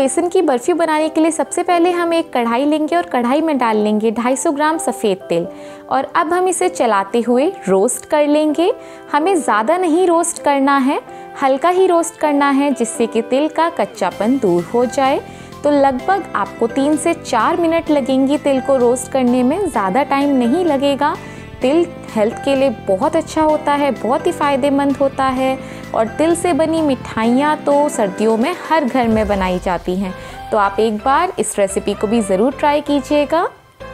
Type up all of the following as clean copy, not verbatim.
बेसन की बर्फ़ी बनाने के लिए सबसे पहले हम एक कढ़ाई लेंगे और कढ़ाई में डाल लेंगे 250 ग्राम सफ़ेद तेल और अब हम इसे चलाते हुए रोस्ट कर लेंगे। हमें ज़्यादा नहीं रोस्ट करना है, हल्का ही रोस्ट करना है जिससे कि तिल का कच्चापन दूर हो जाए। तो लगभग आपको 3 से 4 मिनट लगेंगी तिल को रोस्ट करने में, ज़्यादा टाइम नहीं लगेगा। तिल हेल्थ के लिए बहुत अच्छा होता है, बहुत ही फ़ायदेमंद होता है और तिल से बनी मिठाइयाँ तो सर्दियों में हर घर में बनाई जाती हैं। तो आप एक बार इस रेसिपी को भी ज़रूर ट्राई कीजिएगा।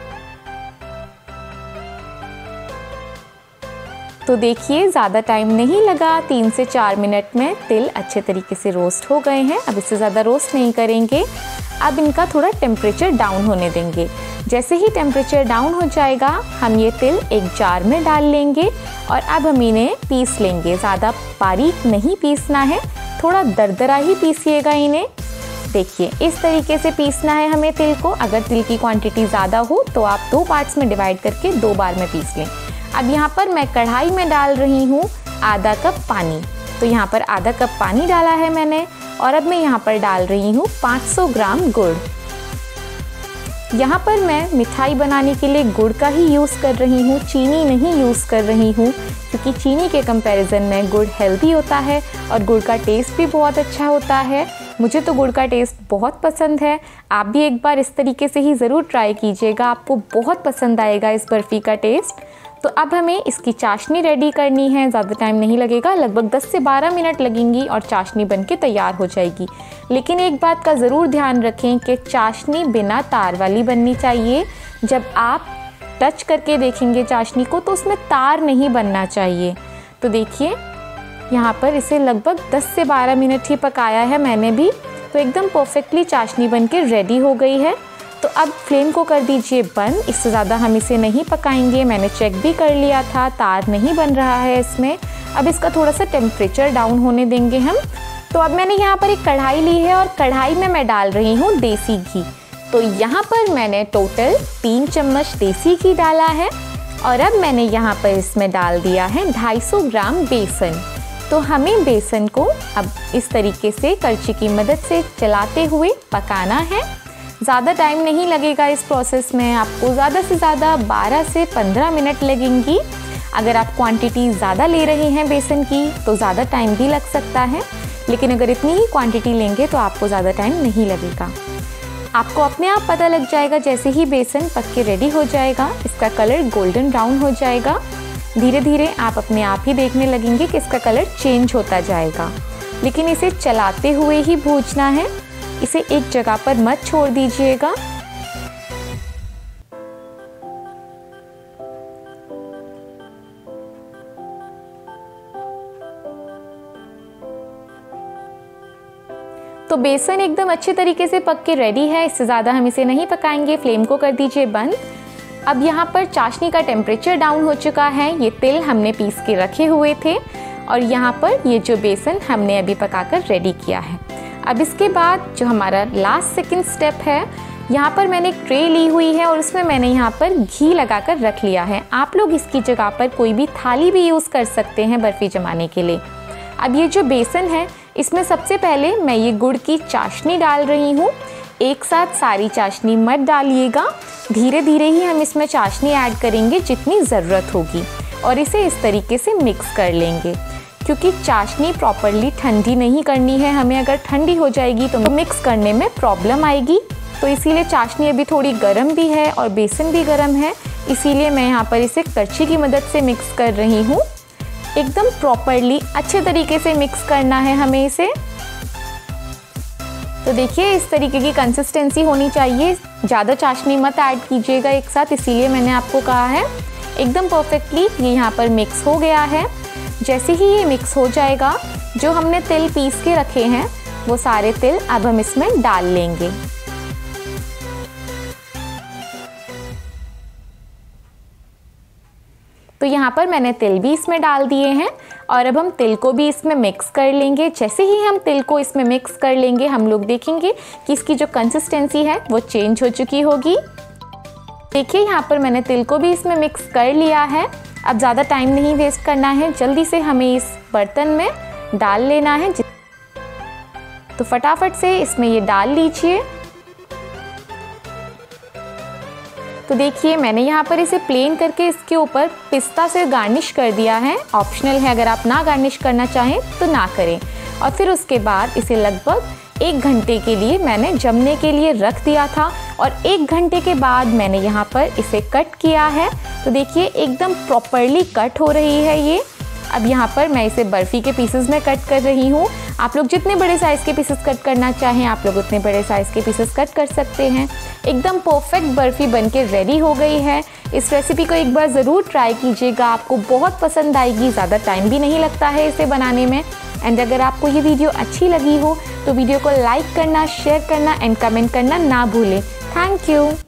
तो देखिए ज़्यादा टाइम नहीं लगा, 3 से 4 मिनट में तिल अच्छे तरीके से रोस्ट हो गए हैं। अब इससे ज़्यादा रोस्ट नहीं करेंगे, अब इनका थोड़ा टेम्परेचर डाउन होने देंगे। जैसे ही टेम्परेचर डाउन हो जाएगा हम ये तिल एक जार में डाल लेंगे और अब हम इन्हें पीस लेंगे। ज़्यादा बारीक नहीं पीसना है, थोड़ा दरदरा ही पीसिएगा इन्हें। देखिए इस तरीके से पीसना है हमें तिल को। अगर तिल की क्वांटिटी ज़्यादा हो तो आप 2 पार्ट्स में डिवाइड करके 2 बार में पीस लें। अब यहाँ पर मैं कढ़ाई में डाल रही हूँ आधा कप पानी। तो यहाँ पर आधा कप पानी डाला है मैंने और अब मैं यहाँ पर डाल रही हूँ 500 ग्राम गुड़। यहाँ पर मैं मिठाई बनाने के लिए गुड़ का ही यूज़ कर रही हूँ, चीनी नहीं यूज़ कर रही हूँ, क्योंकि चीनी के कंपैरिजन में गुड़ हेल्दी होता है और गुड़ का टेस्ट भी बहुत अच्छा होता है। मुझे तो गुड़ का टेस्ट बहुत पसंद है। आप भी एक बार इस तरीके से ही ज़रूर ट्राई कीजिएगा, आपको बहुत पसंद आएगा इस बर्फ़ी का टेस्ट। तो अब हमें इसकी चाशनी रेडी करनी है, ज़्यादा टाइम नहीं लगेगा, लगभग 10 से 12 मिनट लगेंगी और चाशनी बनके तैयार हो जाएगी। लेकिन एक बात का ज़रूर ध्यान रखें कि चाशनी बिना तार वाली बननी चाहिए। जब आप टच करके देखेंगे चाशनी को तो उसमें तार नहीं बनना चाहिए। तो देखिए यहाँ पर इसे लगभग 10 से 12 मिनट ही पकाया है मैंने भी, तो एकदम परफेक्टली चाशनी बनके रेडी हो गई है। तो अब फ्लेम को कर दीजिए बंद, इससे ज़्यादा हम इसे नहीं पकाएंगे। मैंने चेक भी कर लिया था, तार नहीं बन रहा है इसमें। अब इसका थोड़ा सा टेम्परेचर डाउन होने देंगे हम। तो अब मैंने यहाँ पर एक कढ़ाई ली है और कढ़ाई में मैं डाल रही हूँ देसी घी। तो यहाँ पर मैंने टोटल 3 चम्मच देसी घी डाला है और अब मैंने यहाँ पर इसमें डाल दिया है 250 ग्राम बेसन। तो हमें बेसन को अब इस तरीके से करछी की मदद से चलाते हुए पकाना है। ज़्यादा टाइम नहीं लगेगा इस प्रोसेस में, आपको ज़्यादा से ज़्यादा 12 से 15 मिनट लगेंगी। अगर आप क्वांटिटी ज़्यादा ले रहे हैं बेसन की तो ज़्यादा टाइम भी लग सकता है, लेकिन अगर इतनी ही क्वांटिटी लेंगे तो आपको ज़्यादा टाइम नहीं लगेगा। आपको अपने आप पता लग जाएगा जैसे ही बेसन पक के रेडी हो जाएगा, इसका कलर गोल्डन ब्राउन हो जाएगा। धीरे धीरे आप अपने आप ही देखने लगेंगे कि इसका कलर चेंज होता जाएगा, लेकिन इसे चलाते हुए ही भूनना है, इसे एक जगह पर मत छोड़ दीजिएगा। तो बेसन एकदम अच्छे तरीके से पक के रेडी है, इससे ज़्यादा हम इसे नहीं पकाएंगे। फ्लेम को कर दीजिए बंद। अब यहाँ पर चाशनी का टेम्परेचर डाउन हो चुका है। ये तिल हमने पीस के रखे हुए थे और यहाँ पर ये जो बेसन हमने अभी पकाकर रेडी किया है। अब इसके बाद जो हमारा लास्ट सेकंड स्टेप है, यहाँ पर मैंने एक ट्रे ली हुई है और उसमें मैंने यहाँ पर घी लगाकर रख लिया है। आप लोग इसकी जगह पर कोई भी थाली भी यूज़ कर सकते हैं बर्फ़ी जमाने के लिए। अब ये जो बेसन है इसमें सबसे पहले मैं ये गुड़ की चाशनी डाल रही हूँ। एक साथ सारी चाशनी मत डालिएगा, धीरे धीरे ही हम इसमें चाशनी ऐड करेंगे जितनी ज़रूरत होगी और इसे इस तरीके से मिक्स कर लेंगे, क्योंकि चाशनी प्रॉपरली ठंडी नहीं करनी है हमें। अगर ठंडी हो जाएगी तो मिक्स करने में प्रॉब्लम आएगी। तो इसीलिए चाशनी अभी थोड़ी गर्म भी है और बेसन भी गर्म है, इसीलिए मैं यहाँ पर इसे करछी की मदद से मिक्स कर रही हूँ। एकदम प्रॉपरली अच्छे तरीके से मिक्स करना है हमें इसे। तो देखिए इस तरीके की कंसिस्टेंसी होनी चाहिए, ज़्यादा चाशनी मत ऐड कीजिएगा एक साथ, इसीलिए मैंने आपको कहा है। एकदम परफेक्टली ये यहाँ पर मिक्स हो गया है। जैसे ही ये मिक्स हो जाएगा, जो हमने तिल पीस के रखे हैं वो सारे तिल अब हम इसमें डाल लेंगे। तो यहाँ पर मैंने तिल भी इसमें डाल दिए हैं और अब हम तिल को भी इसमें मिक्स कर लेंगे। जैसे ही हम तिल को इसमें मिक्स कर लेंगे हम लोग देखेंगे कि इसकी जो कंसिस्टेंसी है वो चेंज हो चुकी होगी। देखिए यहाँ पर मैंने तिल को भी इसमें मिक्स कर लिया है। अब ज़्यादा टाइम नहीं वेस्ट करना है, जल्दी से हमें इस बर्तन में डाल लेना है। तो फटाफट से इसमें ये डाल लीजिए। तो देखिए मैंने यहाँ पर इसे प्लेन करके इसके ऊपर पिस्ता से गार्निश कर दिया है। ऑप्शनल है, अगर आप ना गार्निश करना चाहें तो ना करें। और फिर उसके बाद इसे लगभग 1 घंटे के लिए मैंने जमने के लिए रख दिया था और 1 घंटे के बाद मैंने यहाँ पर इसे कट किया है। तो देखिए एकदम प्रॉपरली कट हो रही है ये। अब यहाँ पर मैं इसे बर्फ़ी के पीसेस में कट कर रही हूँ। आप लोग जितने बड़े साइज़ के पीसेस कट करना चाहें आप लोग उतने बड़े साइज़ के पीसेस कट कर सकते हैं। एकदम परफेक्ट बर्फ़ी बनके रेडी हो गई है। इस रेसिपी को एक बार ज़रूर ट्राई कीजिएगा, आपको बहुत पसंद आएगी। ज़्यादा टाइम भी नहीं लगता है इसे बनाने में। एंड अगर आपको ये वीडियो अच्छी लगी हो तो वीडियो को लाइक करना, शेयर करना एंड कमेंट करना ना भूलें। Thank you.